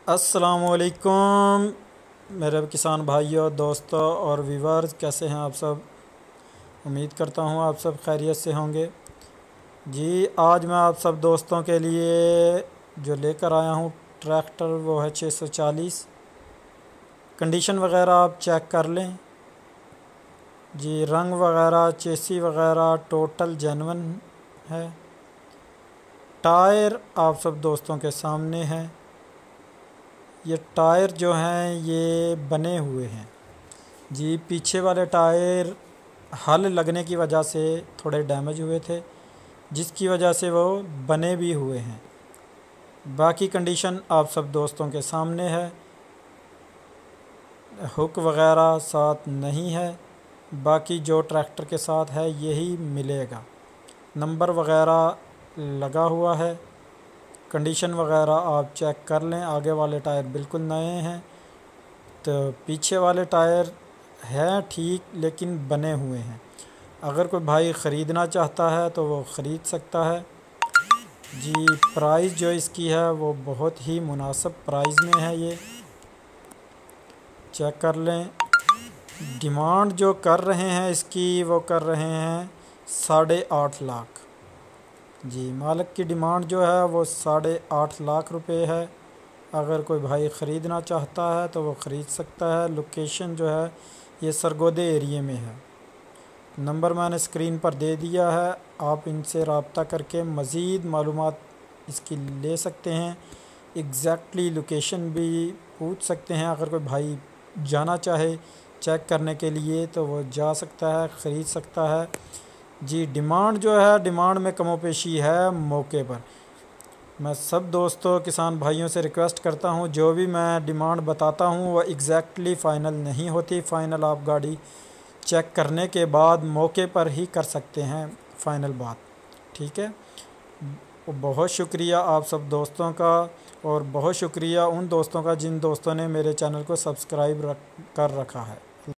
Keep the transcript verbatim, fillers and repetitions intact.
अस्सलामुअलैकुम मेरे किसान भाइयों, दोस्तों और व्यूअर्स, कैसे हैं आप सब। उम्मीद करता हूँ आप सब खैरियत से होंगे। जी, आज मैं आप सब दोस्तों के लिए जो लेकर आया हूँ ट्रैक्टर, वो है छः सौ चालीस। कंडीशन वगैरह आप चेक कर लें जी, रंग वगैरह, चेसी वगैरह टोटल जेन्युइन है। टायर आप सब दोस्तों के सामने है। ये टायर जो हैं ये बने हुए हैं जी। पीछे वाले टायर हल लगने की वजह से थोड़े डैमेज हुए थे, जिसकी वजह से वो बने भी हुए हैं। बाकी कंडीशन आप सब दोस्तों के सामने है। हुक वगैरह साथ नहीं है, बाकी जो ट्रैक्टर के साथ है यही मिलेगा। नंबर वगैरह लगा हुआ है। कंडीशन वगैरह आप चेक कर लें। आगे वाले टायर बिल्कुल नए हैं, तो पीछे वाले टायर हैं ठीक, लेकिन बने हुए हैं। अगर कोई भाई ख़रीदना चाहता है तो वो ख़रीद सकता है जी। प्राइस जो इसकी है वो बहुत ही मुनासिब प्राइस में है। ये चेक कर लें। डिमांड जो कर रहे हैं इसकी, वो कर रहे हैं साढ़े आठ लाख जी। मालिक की डिमांड जो है वो साढ़े आठ लाख रुपए है। अगर कोई भाई ख़रीदना चाहता है तो वो ख़रीद सकता है। लोकेशन जो है ये सरगोदे एरिए में है। नंबर मैंने स्क्रीन पर दे दिया है, आप इनसे रब्ता करके मज़ीद मालूमात इसकी ले सकते हैं। एग्जैक्टली लोकेशन भी पूछ सकते हैं। अगर कोई भाई जाना चाहे चेक करने के लिए तो वो जा सकता है, ख़रीद सकता है जी। डिमांड जो है, डिमांड में कमोपेशी है मौके पर। मैं सब दोस्तों किसान भाइयों से रिक्वेस्ट करता हूं, जो भी मैं डिमांड बताता हूं वो एग्जैक्टली फ़ाइनल नहीं होती। फ़ाइनल आप गाड़ी चेक करने के बाद मौके पर ही कर सकते हैं फ़ाइनल बात, ठीक है। बहुत शुक्रिया आप सब दोस्तों का, और बहुत शुक्रिया उन दोस्तों का जिन दोस्तों ने मेरे चैनल को सब्सक्राइब रख कर रखा है।